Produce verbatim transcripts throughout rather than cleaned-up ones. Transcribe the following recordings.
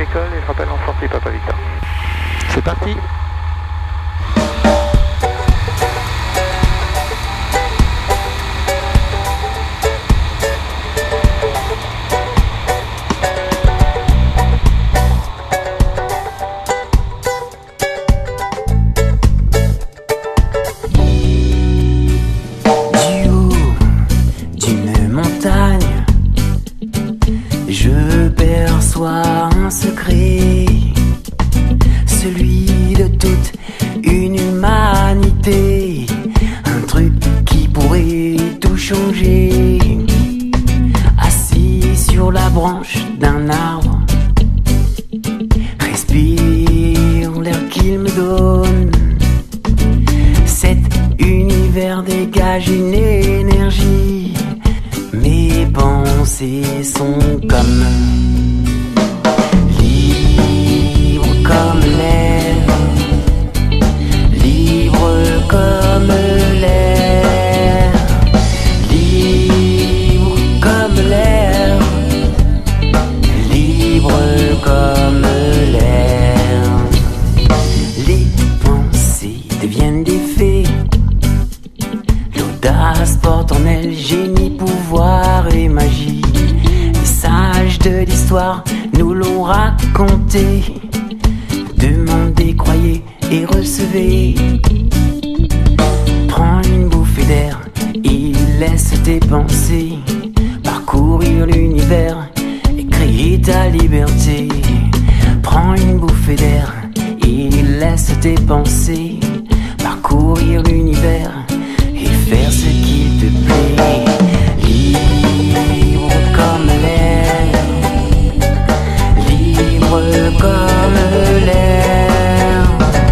école et le rappel en sortie Papa Victor. C'est parti. Je perçois un secret, celui de toute une humanité, un truc qui pourrait tout changer. Assis sur la branche d'un arbre, respire l'air qu'il me donne. Cet univers dégage une énergie. Mes pensées sont comme libres comme l'air, libres comme l'air, libres comme l'air, libres comme l'air. Les pensées deviennent des faits, l'audace porte en elle génie, pouvoir et magie. Les sages de l'histoire nous l'ont raconté. Demandez, croyez et recevez. Prends une bouffée d'air et laisse tes pensées parcourir l'univers et créer ta liberté. Prends une bouffée d'air et laisse tes pensées parcourir l'univers et faire ce qu'il te plaît. Libre comme l'air, libre comme l'air,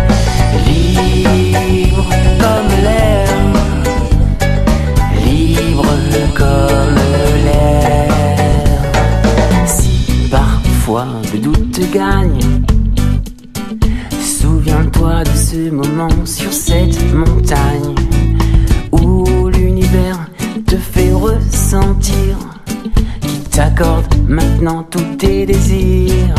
libre comme l'air, libre comme l'air. Si parfois le doute te gagne, souviens-toi de ce moment sur cette montagne où l'univers te fait ressentir, qui t'accorde maintenant tous tes désirs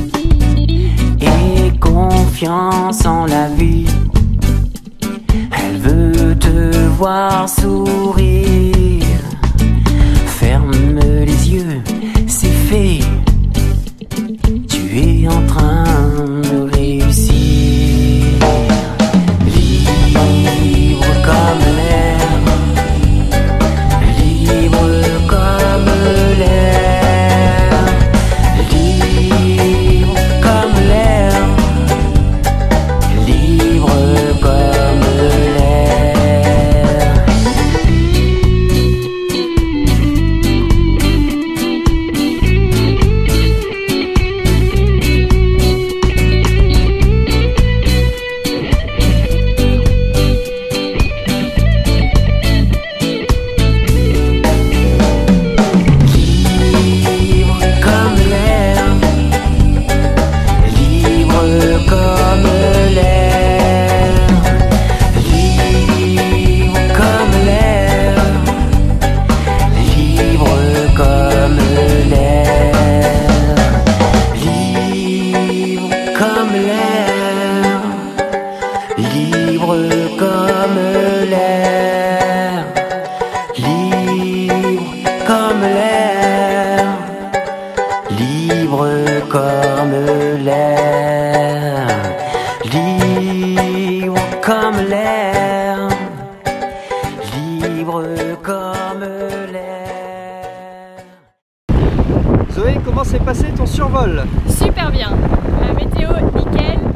et confiance en la vie. Elle veut te voir sourire. Ferme les yeux, c'est fait. Tu es en train de réussir. Libre comme l'air, libre comme l'air, libre comme l'air, libre comme l'air. Zoé, comment s'est passé ton survol? Super bien, la météo nickel,